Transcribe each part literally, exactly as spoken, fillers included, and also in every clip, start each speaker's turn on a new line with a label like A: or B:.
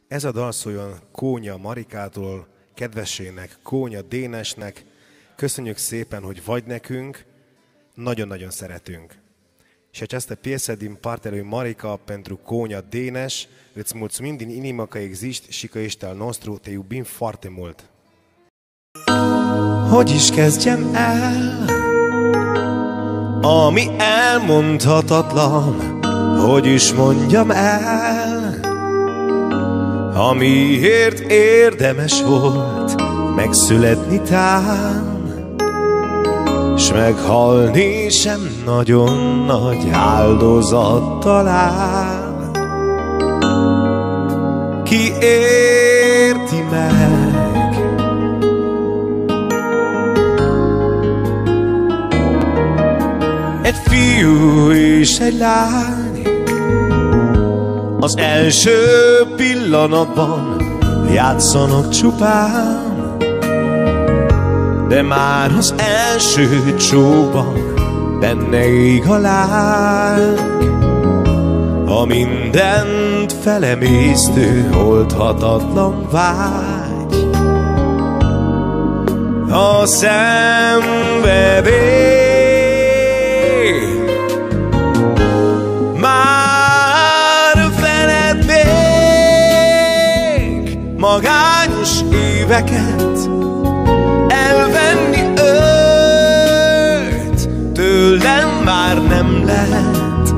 A: Ez a dal szóljon Kónya Marikától, kedvesének, Kónya Dénesnek. Köszönjük szépen, hogy vagy nekünk, nagyon-nagyon szeretünk. Și această piesă din partea lui Marica pentru Kónya Dénes, îți mulțumim din inimă că existi și că ești al nostru, te iubim foarte mult.
B: Hogy is kezdjem el, ami elmondhatatlan, hogy is mondjam el, amiért érdemes volt megszületni tán, s meghalni sem nagyon nagy áldozat talán. Ki érti meg? Egy fiú és egy lány az első pillanatban játszanak csupán, de már az első csókban benne ég a láng, a mindent felemésztő, oldhatatlan vágy, a szenvedély. Már felednék magányos éveket, elvenni őt, tőlem már nem lehet.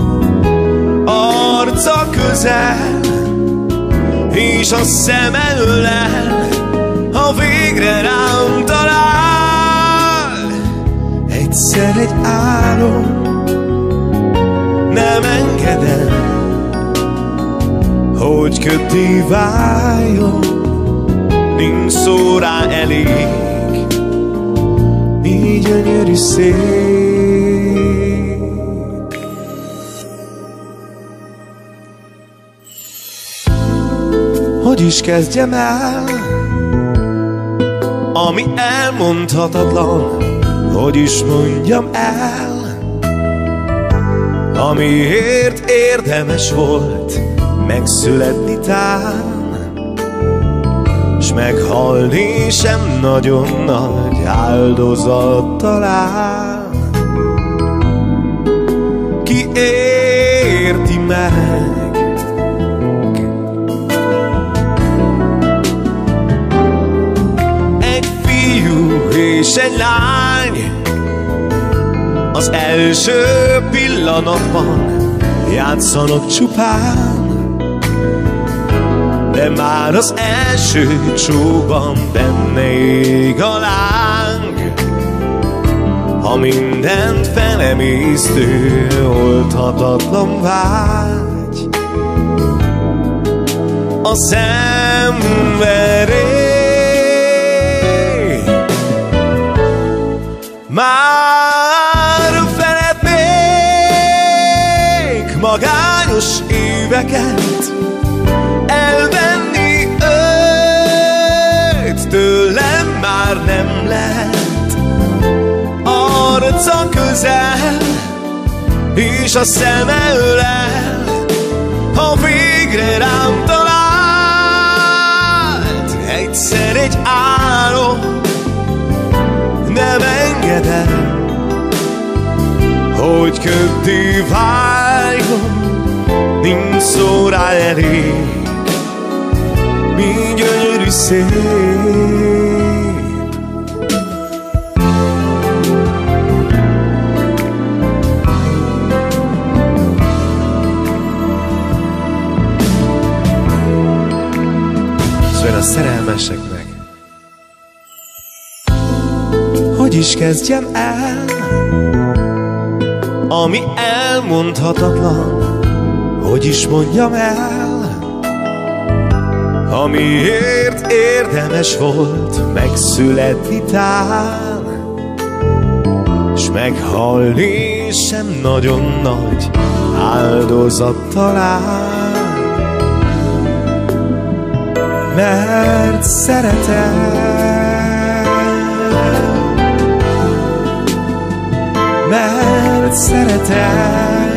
B: Arca közel, és a szeme ölel, ha végre rám talál. Egyszer egy álom, nem engedem, hogy köddé váljon, nincs szó rá elég, mi gyönyörű szép. Hogy is kezdjem el, ami elmondhatatlan, hogy is mondjam el, amiért érdemes volt megszületni tán, s meghalni sem nagyon nagy áldozat talán. Ki érti meg? Egy fiú és egy lány az első pillanatban játszanak csupán, de már az első csókban benne ég a láng, ha mindent felemésztő, oldhatatlan vágy, a szenvedély. Már felednék magányos éveket, elvenni őt, tőlem már nem lehet. Arca közel, és a szeme ölel, ha végre rám talált. Egyszer egy álom, nem engedem, hogy köddé váljon, nincs szó rá elég, mi gyönyörű szép. Szóval a szerelmeseknek. Hogy is kezdjem el, ami elmondhatatlan, hogy is mondjam el, amiért érdemes volt megszületni tán, s meghalni sem nagyon nagy áldozat talán, mert szeretem, mert szeretem.